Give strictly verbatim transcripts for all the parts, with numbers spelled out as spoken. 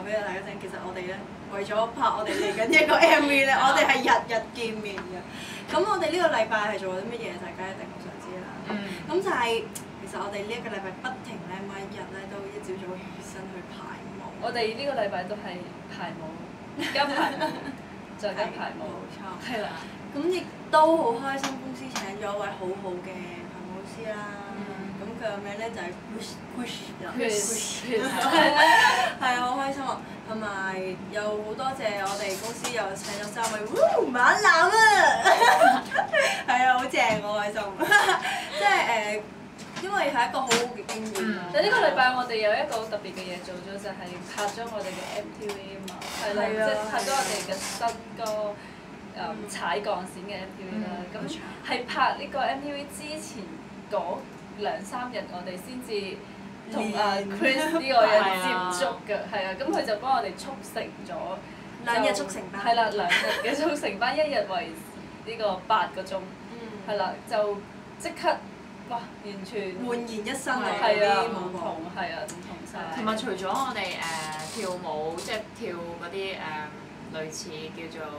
俾大家聽，其實我哋咧為咗拍我哋嚟緊一個 M V 咧，我哋係日日見面嘅。咁我哋呢個禮拜係做咗啲乜嘢？大家一定好想知啦。咁、嗯、就係、是、其實我哋呢一個禮拜不停咧，每一日咧都一朝早起身去排舞。 我哋呢個禮拜都係排舞，加排舞，再加排舞。冇錯。係啦。 咁亦都好開心，公司請咗一位好好嘅排舞師啦。咁佢個名咧就係 Push Push，Push，係啊，好開心啊！同埋又好多謝我哋公司又請咗三位猛男啊！係啊，好正，我開心。即係誒，因為係一個好好嘅經驗啊！ 但呢個禮拜我哋有一個好特別嘅嘢做咗，就係拍咗我哋嘅 M T V 啊嘛，係啦，即係拍咗我哋嘅新歌誒踩鋼線嘅 M T V 啦。咁係拍呢個 M T V 之前嗰兩三日，我哋先至同阿 Chris 呢個人接觸嘅，係啊，咁佢就幫我哋促成咗兩日速成班， 係啦，兩日嘅速成班，一日為呢個八個鐘，係啦，就即刻哇，完全煥然一新啊！ 係啊，唔同係啊，唔同晒。 同埋除咗我哋誒跳舞，即係跳嗰啲誒類似叫做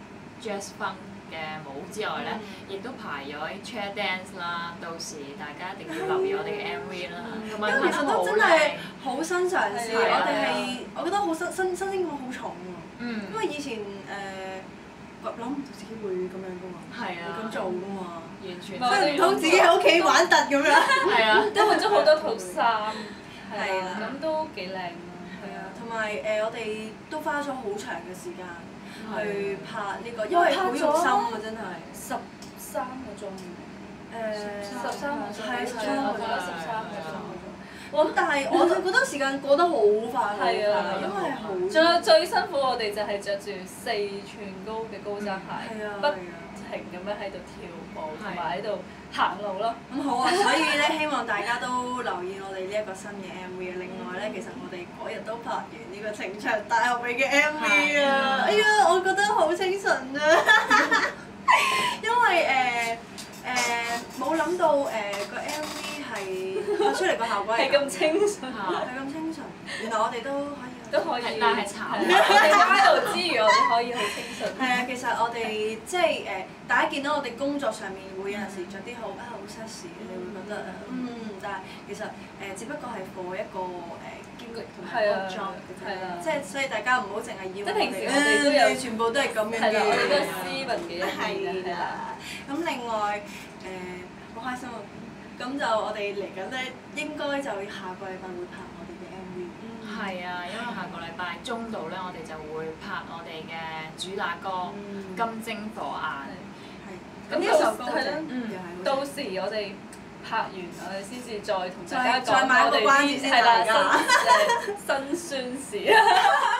jazz funk嘅舞之外咧，亦都排咗 chair dance 啦。到時大家一定要留意我哋嘅 M V 啦。同埋其實都真係好新嘗試，我哋係我覺得好新新新鮮感好重喎。嗯。因為以前誒諗唔到自己會咁樣噶嘛，會咁做噶嘛， 完全。 即係唔通自己喺屋企玩突咁樣。 係啊， 都換咗好多套衫， 係啦， 咁都幾靚咯。 係啊，同埋誒我哋都花咗好長嘅時間。去拍呢個，因為好用心啊！真係十三個鐘， 誒十三個鐘， 係係我覺得十三個鐘。 咁但係我就覺得時間過得好快， 係啊， 因為好。 仲有最辛苦，我哋就係着住四寸高嘅高踭鞋，不停咁樣喺度跳舞，同埋喺度行路咯。 咁好啊！所以咧，希望大家都留意我哋呢一個新嘅 M V 啊。另外咧，其實我哋嗰日都拍完呢個情場大學尾嘅 M V 啊！哎呀，我覺得好清純啊！因為誒誒冇諗到誒個 M V 係拍出嚟個效果係咁清純， 係咁清純。原來我哋都可以。 都可以， 但係慘。 我哋喺度之餘，我哋可以好清純。 係啊，其實我哋即係誒，大家見到我哋工作上面會有陣時着啲好啊好 sexy，你會覺得嗯，但係其實誒只不過係 for 一個誒兼顧同埋工作嘅啫，即係所以大家唔好淨係要我哋。 即係平時我哋都有， 全部都係咁樣嘅。 係啦，我哋都係斯文嘅一面嘅。 係啦。咁另外誒好開心啊！咁就我哋嚟緊咧，應該就下個禮拜會拍我哋嘅 M V。 係啊，因為下個禮拜中度咧，我哋就會拍我哋嘅主打歌《金睛火眼》。 係。咁呢首歌係咧， 到時我哋拍完，我哋先至再同大家講我哋啲係啦新誒辛酸史。